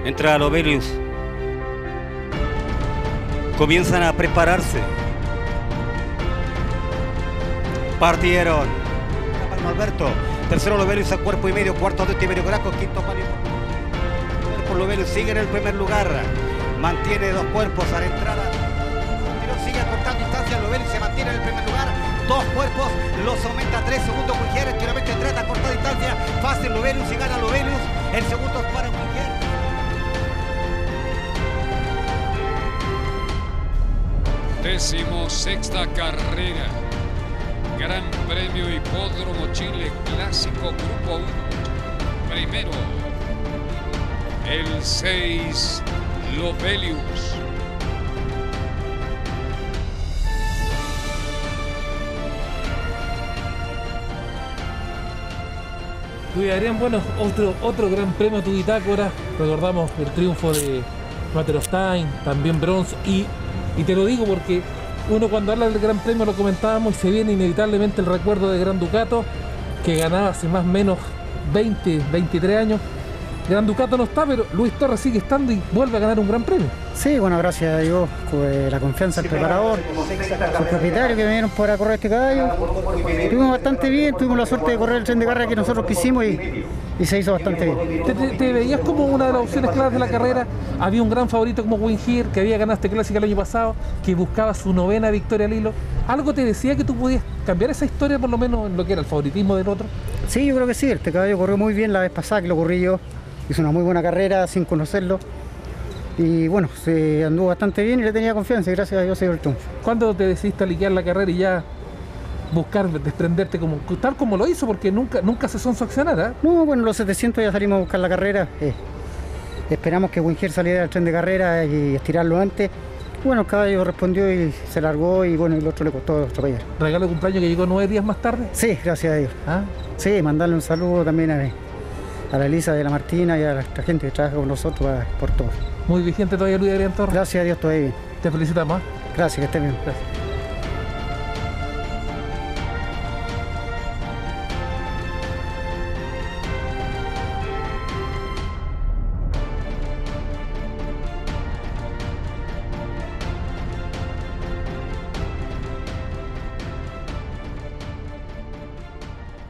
Entra Lovelius. Comienzan a prepararse. Partieron. Alberto. Tercero Lovelius a cuerpo y medio. Cuarto a Tiberio Graco. Quinto palio. Por Lovelius sigue en el primer lugar. Mantiene dos cuerpos a la entrada. Sigue acortando distancia. Lovelius se mantiene en el primer lugar. Dos cuerpos. Los aumenta a 3 segundos. Guijer activamente trata a cortar distancia. Fácil Lovelius y gana Lovelius. El segundo es para Guijer. Decimosexta carrera. Gran Premio Hipódromo Chile Clásico Grupo 1. Primero, el 6 Lovelius. Luis Adrián, bueno, otro gran premio tu bitácora. Recordamos el triunfo de Matter of Time, también bronce. Y te lo digo porque uno cuando habla del gran premio lo comentábamos y se viene inevitablemente el recuerdo de Gran Ducato, que ganaba hace más o menos 20, 23 años. Gran Ducato no está, pero Luis Torres sigue estando y vuelve a ganar un gran premio. Sí, bueno, gracias a Dios, la confianza del preparador, sus propietarios que vinieron para correr este caballo. Estuvimos bastante bien, tuvimos la suerte de correr el tren de carrera que nosotros quisimos y se hizo bastante bien. ¿Te veías como una de las opciones claras de la carrera? Había un gran favorito como Guijer, que había ganado este clásico el año pasado, que buscaba su 9ª victoria al hilo. ¿Algo te decía que tú podías cambiar esa historia, por lo menos en lo que era el favoritismo del otro? Sí, yo creo que sí, este caballo corrió muy bien la vez pasada que lo corrí yo. Hizo una muy buena carrera sin conocerlo y bueno, se anduvo bastante bien y le tenía confianza y gracias a Dios se dio el triunfo. ¿Cuándo te decidiste a liquear la carrera y ya buscar desprenderte tal como lo hizo? Porque nunca se son su accionar, ¿eh? No, bueno, los 700 ya salimos a buscar la carrera. Esperamos que Guijer saliera del tren de carrera y estirarlo antes. Bueno, el caballo respondió y se largó y bueno, el otro le costó atropellar. ¿Regalo de cumpleaños que llegó 9 días más tarde? Sí, gracias a Dios. ¿Ah? Sí, mandarle un saludo también a la Elisa de la Martina y a la gente que trabaja con nosotros por todo. Muy vigente todavía Luis Adrián Torres. Gracias a Dios, todavía bien. Te felicitamos. Gracias, que esté bien. Gracias.